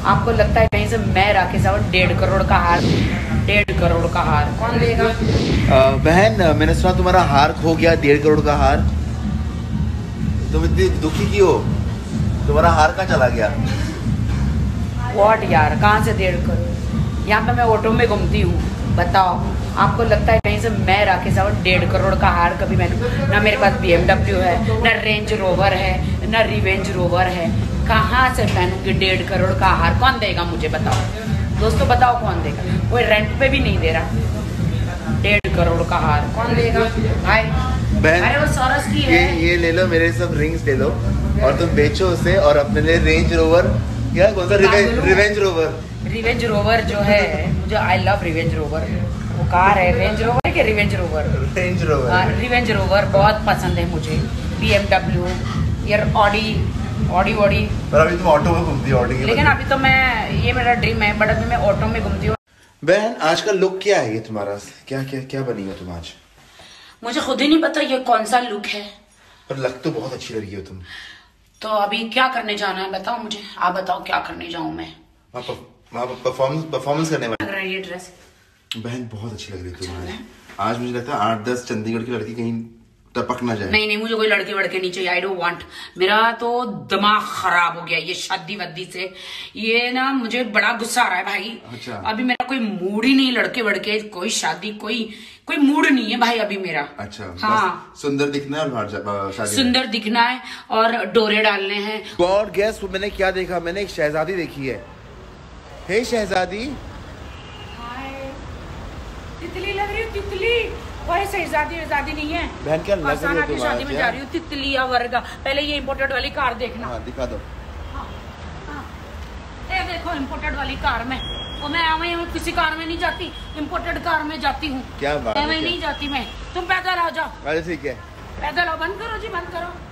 आपको लगता है कहीं से मैं राकेश रावल 1.5 करोड़ का हार, 1.5 करोड़ का हार कौन देगा? बहन मैंने सुना तुम्हारा हार खो गया, 1.5 करोड़ का हार। तुम इतनी दुखी क्यों हो? तुम्हारा हार कहाँ चला गया? व्हाट यार, कहाँ से 1.5 करोड़? यहाँ पे मैं ऑटो में घूमती हूँ, बताओ आपको लगता है कहीं से मैं राकेश रावल 1.5 करोड़ का हार कभी मैंने, ना मेरे पास BMW है, ना रेंज रोवर है, ना रिवेंज रोवर है, कहाँ से पहनूंगी 1.5 करोड़ का हार? कौन देगा मुझे बताओ दोस्तों, बताओ कौन देगा? कोई रेंट पे भी नहीं दे रहा। 1.5 करोड़ का हार कौन देगा भाई? बहन अरे वो सोरस की है। ये ले लो, मेरे सब रिंग्स ले लो और तुम बेचो उसे और अपने लिए रेंज रोवर, क्या कौन सा रिवेंज रोवर, रिवेंज रोवर जो है, मुझे आई लव रिवेंज रोवर। वो कार है रेंज रोवर है कि revenge rover? Range rover. Revenge rover बहुत पसंद है मुझे। BMW यार, ऑडी पर अभी तुम ऑटो में घूमती हो ऑडी के, लेकिन अभी तो मैं, ये मेरा ड्रीम है, बट अभी मैं ऑटो में घूमती हूँ। बहन आज का लुक क्या है ये तुम्हारा? क्या क्या क्या बनी हो तुम आज? मुझे खुद ही नहीं पता ये कौन सा लुक है, पर लग तो बहुत अच्छी लगी हो तुम। तो अभी क्या करने जाना है बताओ मुझे, आप बताओ क्या करने जाऊं मैं? परफॉर्मेंस करने वाली लग रहा है ये ड्रेस। बहन बहुत अच्छी लग रही है तुम्हारी आज। मुझे लगता है 8-10 चंडीगढ़ की लड़की कहीं टपक ना जाए। नहीं, मुझे कोई लड़के वड़के नहीं चाहिए, आई डोंट वांट। मेरा तो दिमाग खराब हो गया ये शादी वद्दी से, ये ना मुझे बड़ा गुस्सा आ रहा है भाई। अच्छा। अभी मेरा कोई मूड ही नहीं, लड़के वड़के, कोई शादी, कोई मूड नहीं है भाई अभी मेरा। अच्छा। हाँ, सुंदर दिखना है और शादी सुंदर दिखना है और डोरे डालने हैं। गॉड गेस मैंने क्या देखा? मैंने एक शहजादी देखी है। हे शहजादी। तितली लग रही है, तितली। कोई शहजादी नहीं है बहन, क्या लग रही है तुम? शादी में जा रही हूँ, तितली या वर्गा। पहले ये इम्पोर्टेड वाली कार देखना। हाँ, दिखा दो। ये देखो इम्पोर्टेड वाली कार में, और मैं किसी कार में नहीं जाती, इम्पोर्टेड कार में जाती हूँ। क्या बात है? मैं नहीं जाती मैं, तुम पैदल आ जाओ। अरे ठीक है, पैदल आओ। बंद करो जी, बंद करो।